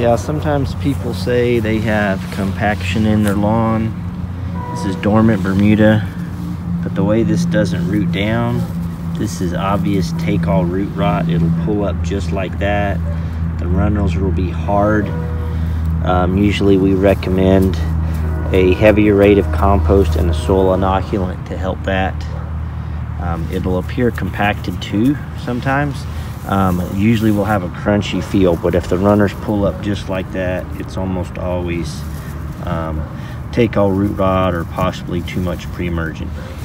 Yeah, sometimes people say they have compaction in their lawn. This is Dormant Bermuda, but the way this doesn't root down, this is obvious take-all root rot. It'll pull up just like that. The runners will be hard. Usually we recommend a heavier rate of compost and a soil inoculant to help that. It'll appear compacted too sometimes. Usually we'll have a crunchy feel, but if the runners pull up just like that, it's almost always take-all root rot or possibly too much pre-emergent.